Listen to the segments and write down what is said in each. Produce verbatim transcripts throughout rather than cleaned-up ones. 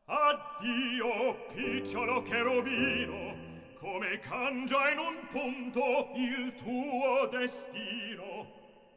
Addio, picciolo cherubino, come cangia in un punto il tuo destino.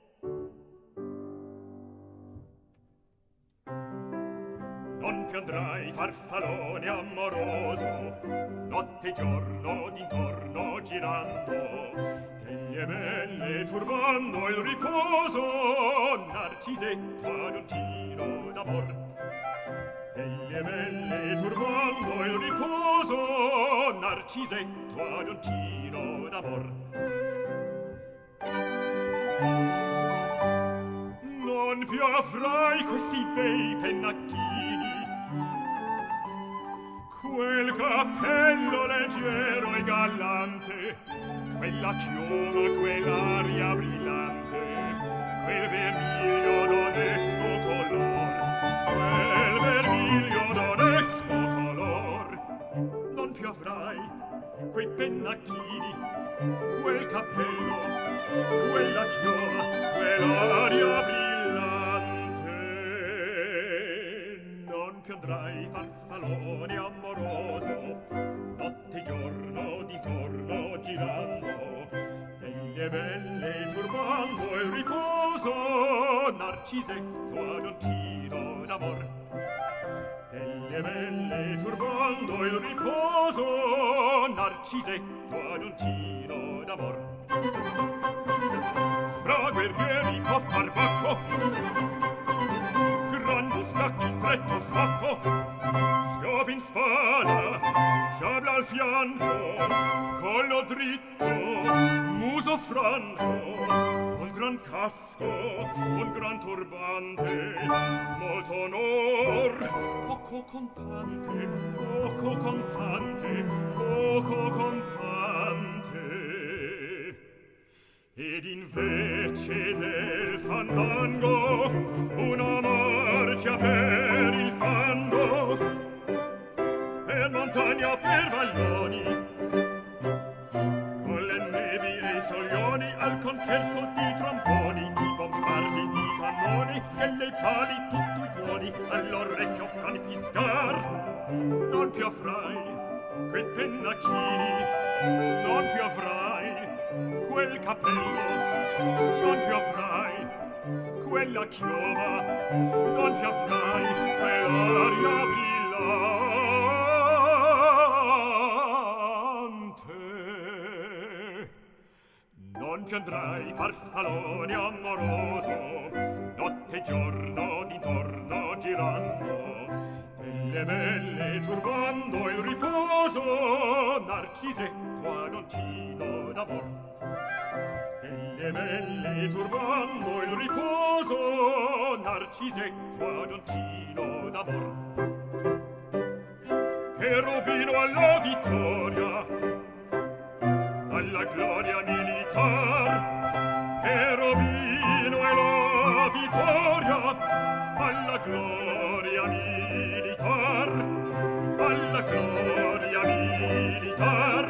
Non più andrai, farfallone amoroso, notte e giorno d'intorno girando, degli belle turbando il riposo, Narcisetto adoncino d'amor. Degli belle turbando il riposo, Narcisetto adoncino d'amor. Non più avrai questi bei pennacchini, quel cappello leggero e gallante, quella chioma, quell'aria brillante, quel vermiglio d'onesco color, quel vermiglio d'onesco color. Non più avrai quei pennacchini, quel cappello, quella chioma, quell'aria brillante. Non più andrai, farfallone amoroso, notte e giorno d'intorno girando, degli belle turbando il riposo, Narcisetto adoncino d'amor. Degli belle turbando il riposo, Narcisetto adoncino d'amor. Fra guerrieri può far bacco, gran bustacchi stretto sacco, scopi in spalla, sciabla al fianco, collo dritto, muso franco, un gran casco, un gran turbante, molto onor, poco contante, poco contante, poco contante. Ed invece del fandango una marcia per il fango, per montagna, per valloni, con le nevi e i soglioni, al concerto di tromboni, di bombardi, di cannoni, e le pali tutto i tuoni all'orecchio fan piscar. Non più avrai quei pennacchini, non più avrai quel cappello, non più avrai quella chioma, non più avrai quell'aria brillante. Non più andrai, farfallone amoroso, notte e giorno d'intorno girando, delle belle turbando il riposo, Narcisetto adoncino d'amor. Delle belle turbando il riposo, Narcisetto adoncino d'amor. Cherubino alla vittoria, alla gloria militar, Cherubino e la vittoria, alla gloria militar, alla gloria militar.